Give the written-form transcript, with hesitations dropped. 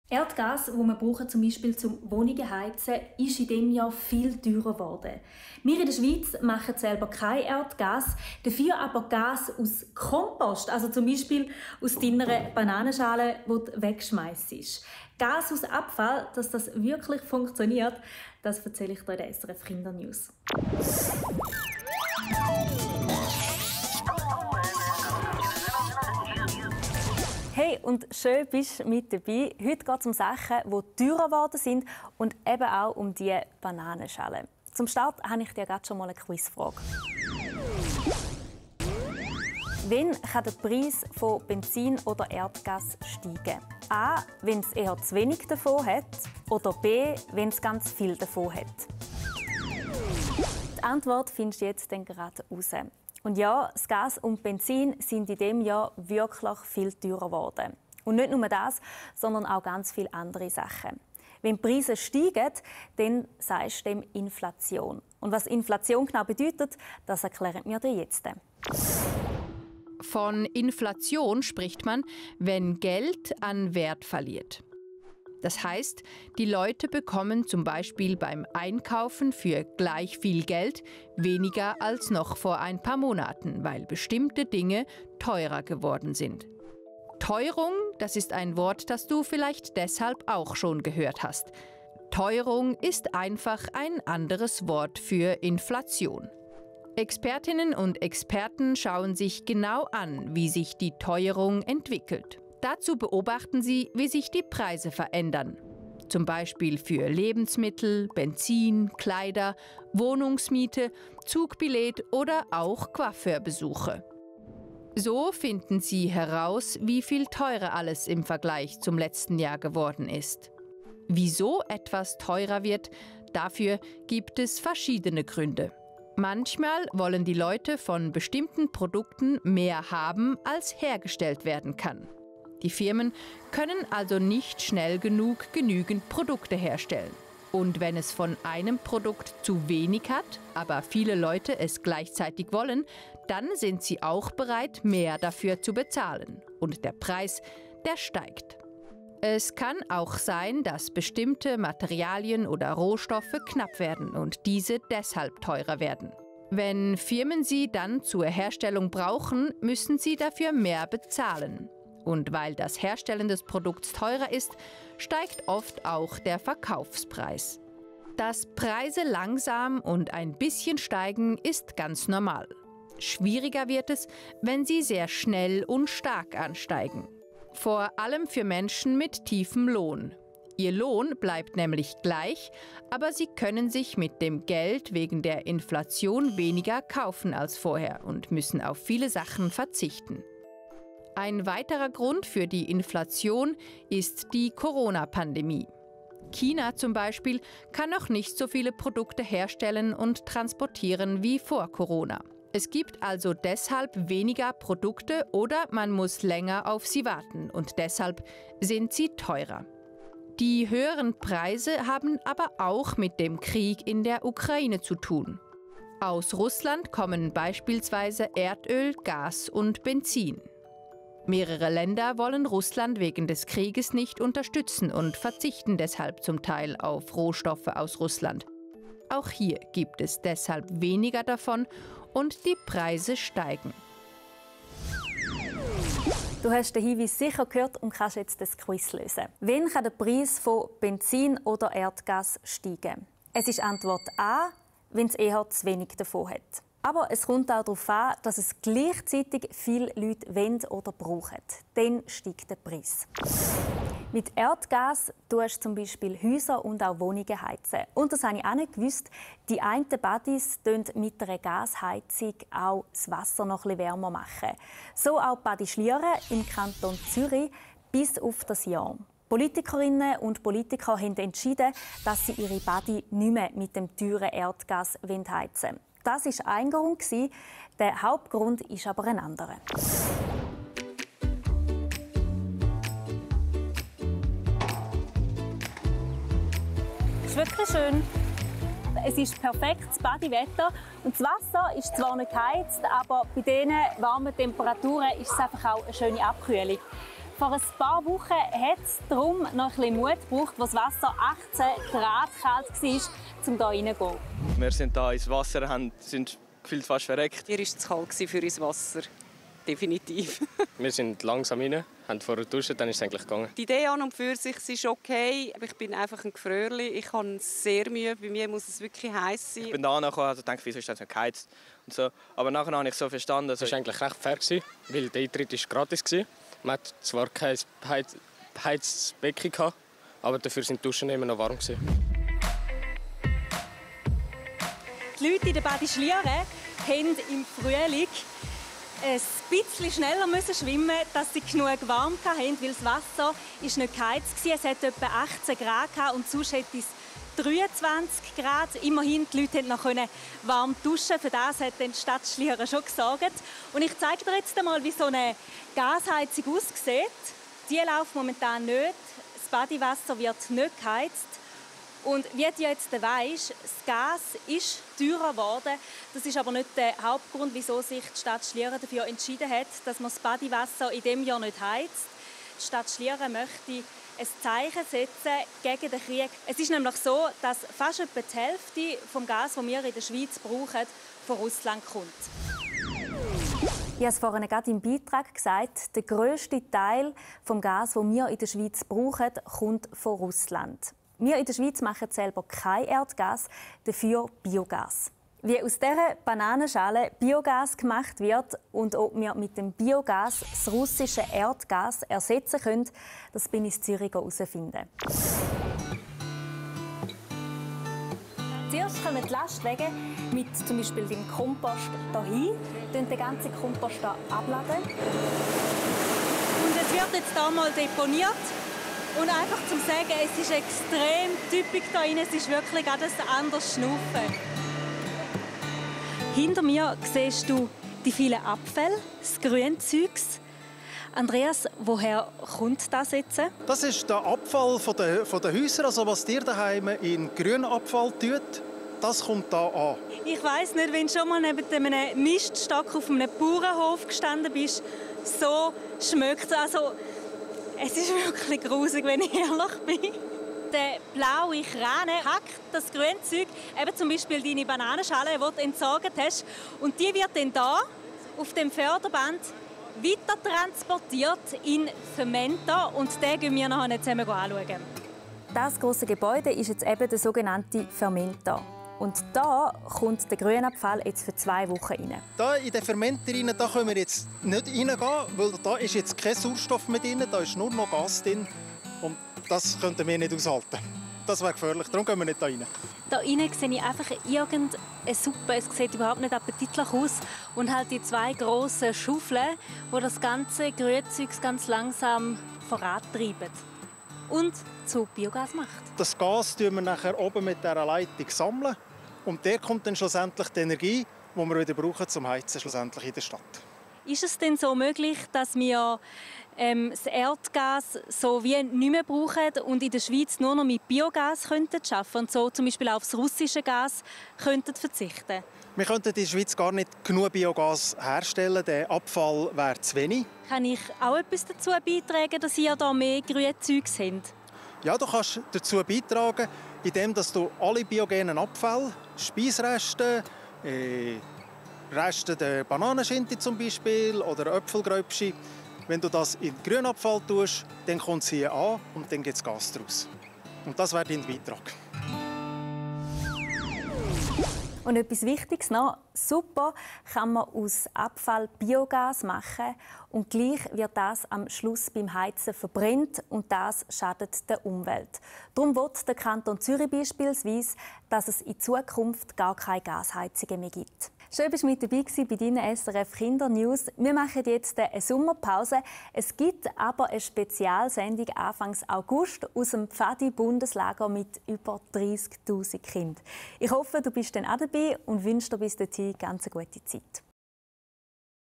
Erdgas, das wir brauchen, zum Beispiel zum Wohnungen heizen, ist in diesem Jahr viel teurer geworden. Wir in der Schweiz machen selber kein Erdgas, dafür aber Gas aus Kompost, also zum Beispiel aus deiner Bananenschale, die du wegschmeißt. Gas aus Abfall, dass das wirklich funktioniert, das erzähle ich dir in der SRF Kindernews. Hey, und schön bist du mit dabei. Heute geht es um Sachen, die teurer geworden sind und eben auch um die Bananenschale. Zum Start habe ich dir gerade schon mal eine Quizfrage. Wann kann der Preis von Benzin oder Erdgas steigen? A, wenn es eher zu wenig davon hat, oder B, wenn es ganz viel davon hat? Die Antwort findest du jetzt dann gerade raus. Und ja, das Gas und Benzin sind in diesem Jahr wirklich viel teurer geworden. Und nicht nur das, sondern auch ganz viele andere Sachen. Wenn die Preise steigen, dann sagst du dem Inflation. Und was Inflation genau bedeutet, das erklären wir dir jetzt. Von Inflation spricht man, wenn Geld an Wert verliert. Das heißt, die Leute bekommen zum Beispiel beim Einkaufen für gleich viel Geld weniger als noch vor ein paar Monaten, weil bestimmte Dinge teurer geworden sind. Teuerung, das ist ein Wort, das du vielleicht deshalb auch schon gehört hast. Teuerung ist einfach ein anderes Wort für Inflation. Expertinnen und Experten schauen sich genau an, wie sich die Teuerung entwickelt. Dazu beobachten sie, wie sich die Preise verändern. Zum Beispiel für Lebensmittel, Benzin, Kleider, Wohnungsmiete, Zugbillett oder auch Coiffeurbesuche. So finden sie heraus, wie viel teurer alles im Vergleich zum letzten Jahr geworden ist. Wieso etwas teurer wird, dafür gibt es verschiedene Gründe. Manchmal wollen die Leute von bestimmten Produkten mehr haben, als hergestellt werden kann. Die Firmen können also nicht schnell genug genügend Produkte herstellen. Und wenn es von einem Produkt zu wenig hat, aber viele Leute es gleichzeitig wollen, dann sind sie auch bereit, mehr dafür zu bezahlen. Und der Preis, der steigt. Es kann auch sein, dass bestimmte Materialien oder Rohstoffe knapp werden und diese deshalb teurer werden. Wenn Firmen sie dann zur Herstellung brauchen, müssen sie dafür mehr bezahlen. Und weil das Herstellen des Produkts teurer ist, steigt oft auch der Verkaufspreis. Dass Preise langsam und ein bisschen steigen, ist ganz normal. Schwieriger wird es, wenn sie sehr schnell und stark ansteigen. Vor allem für Menschen mit tiefem Lohn. Ihr Lohn bleibt nämlich gleich, aber sie können sich mit dem Geld wegen der Inflation weniger kaufen als vorher und müssen auf viele Sachen verzichten. Ein weiterer Grund für die Inflation ist die Corona-Pandemie. China zum Beispiel kann noch nicht so viele Produkte herstellen und transportieren wie vor Corona. Es gibt also deshalb weniger Produkte oder man muss länger auf sie warten und deshalb sind sie teurer. Die höheren Preise haben aber auch mit dem Krieg in der Ukraine zu tun. Aus Russland kommen beispielsweise Erdöl, Gas und Benzin. Mehrere Länder wollen Russland wegen des Krieges nicht unterstützen und verzichten deshalb zum Teil auf Rohstoffe aus Russland. Auch hier gibt es deshalb weniger davon und die Preise steigen. Du hast den Hinweis sicher gehört und kannst jetzt das Quiz lösen. Wann kann der Preis von Benzin oder Erdgas steigen? Es ist Antwort A, wenn es eher zu wenig davon hat. Aber es kommt auch darauf an, dass es gleichzeitig viele Leute wollen oder brauchen. Dann steigt der Preis. Mit Erdgas tust du zum Beispiel Häuser und auch Wohnungen heizen. Und das habe ich auch nicht gewusst. Die einen Badis tun mit einer Gasheizung auch das Wasser noch etwas wärmer machen. So auch Badi Schlieren im Kanton Zürich bis auf das Jahr. Politikerinnen und Politiker haben entschieden, dass sie ihre Badi nicht mehr mit dem teuren Erdgas heizen wollen. Das war ein Grund. Der Hauptgrund ist aber ein anderer. Es ist wirklich schön. Es ist perfektes Badewetter. Und das Wasser ist zwar nicht geheizt, aber bei diesen warmen Temperaturen ist es einfach auch eine schöne Abkühlung. Vor ein paar Wochen hat es darum noch ein bisschen Mut gebraucht, wo das Wasser 18 Grad kalt war, um hier reinzugehen. Wir sind hier ins Wasser, sind gefühlt fast verreckt. Hier war es zu kalt für uns Wasser. Definitiv. Wir sind langsam rein, haben vorher geduscht, dann ist es eigentlich gegangen. Die Idee an und für sich ist okay, aber ich bin einfach ein Gefrierli. Ich habe sehr Mühe, bei mir muss es wirklich heiß sein. Ich bin da angekommen und dachte, wieso ist das nicht geheizt? Und so. Aber nachher habe ich so verstanden. Es war eigentlich recht fair, weil der Eintritt war gratis. Man hat zwar kein beheiztes Becken, aber dafür sind die Duschen immer noch warm. Die Leute in der Badi Schlieren haben im Frühling ein bisschen schneller schwimmen, dass sie genug warm hatten, weil das Wasser ist nicht geheizt war. Es hatte etwa 18 Grad und sonst hätte es 23 Grad. Immerhin, die Leute konnten noch warm duschen. Für das hat die Stadt Schlieren schon gesorgt. Und ich zeige dir jetzt einmal, wie so eine Gasheizung aussieht. Die läuft momentan nicht. Das Badiwasser wird nicht geheizt. Und wie du jetzt weisst, das Gas ist teurer geworden. Das ist aber nicht der Hauptgrund, wieso sich die Stadt Schlieren dafür entschieden hat, dass man das Badiwasser in diesem Jahr nicht heizt. Die Stadt Schlieren möchte ein Zeichen setzen gegen den Krieg. Es ist nämlich so, dass fast etwa die Hälfte des Gas, das wir in der Schweiz brauchen, von Russland kommt. Ich habe es vorhin gerade im Beitrag gesagt, der grösste Teil des Gas, das wir in der Schweiz brauchen, kommt von Russland. Wir in der Schweiz machen selber kein Erdgas, dafür Biogas. Wie aus dieser Bananenschale Biogas gemacht wird und ob wir mit dem Biogas das russische Erdgas ersetzen können, das bin ich in Zürich herausfinden. Zuerst kommen die Lastwagen mit zum Beispiel dem Kompost hierhin, den ganzen Kompost hier abladen. Und es wird jetzt hier mal deponiert. Und einfach zum sagen, es ist extrem typisch hier drin, es ist wirklich gerade ein anderes Schnaufen. Hinter mir siehst du die vielen Abfälle, das Grünzeugs. Andreas, woher kommt das jetzt? Das ist der Abfall von den Häusern, also was dir daheim in Grünabfall tut, das kommt hier an. Ich weiss nicht, wenn du schon mal neben einem Miststock auf einem Bauernhof gestanden bist, so schmeckt es. Also, es ist wirklich grusig, wenn ich ehrlich bin. Der blaue Kran hackt das Grünzeug, eben zum Beispiel deine Bananenschale, die du entsorgt hast. Und die wird dann hier auf dem Förderband weiter transportiert in Fermenter. Und den gehen wir nachher zusammen anschauen. Das grosse Gebäude ist jetzt eben der sogenannte Fermenter. Und da kommt der Grünabfall jetzt für 2 Wochen rein. Da in den Fermenter rein, da können wir jetzt nicht reingehen, weil da ist jetzt kein Sauerstoff mehr drin, da ist nur noch Gas drin. Und das könnten wir nicht aushalten. Das wäre gefährlich, darum gehen wir nicht da rein. Da rein sehe ich einfach irgendeine Suppe. Es sieht überhaupt nicht appetitlich aus. Und halt die 2 grossen Schaufeln, die das ganze Grünzeug ganz langsam vorantreiben. Und zu Biogas macht. Das Gas sammeln wir nachher oben mit dieser Leitung sammeln. Und der kommt dann schlussendlich die Energie, die wir wieder brauchen zum Heizen schlussendlich in der Stadt. Ist es denn so möglich, dass wir das Erdgas so wie nicht mehr brauchen und in der Schweiz nur noch mit Biogas arbeiten könnten und so zum Beispiel auf das russische Gas könnten verzichten? Wir könnten in der Schweiz gar nicht genug Biogas herstellen. Der Abfall wäre zu wenig. Kann ich auch etwas dazu beitragen, dass ihr da mehr Grünzeugs habt? Ja, du kannst dazu beitragen, indem du alle biogenen Abfälle, Speisreste, Reste der Bananenschinte zum Beispiel oder Äpfelgröbschi, wenn du das in Grünabfall tust, dann kommt es hier an und dann gibt es Gas daraus. Und das wäre dein Beitrag. Und etwas Wichtiges noch, super kann man aus Abfall Biogas machen und gleich wird das am Schluss beim Heizen verbrennt und das schadet der Umwelt. Darum will der Kanton Zürich beispielsweise, dass es in Zukunft gar keine Gasheizungen mehr gibt. Schön, dass du mit dabei warst bei deinen SRF Kinder News. Wir machen jetzt eine Sommerpause. Es gibt aber eine Spezialsendung Anfang August aus dem Pfadi-Bundeslager mit über 30'000 Kindern. Ich hoffe, du bist dann auch dabei und wünsche dir bis dahin ganz eine gute Zeit.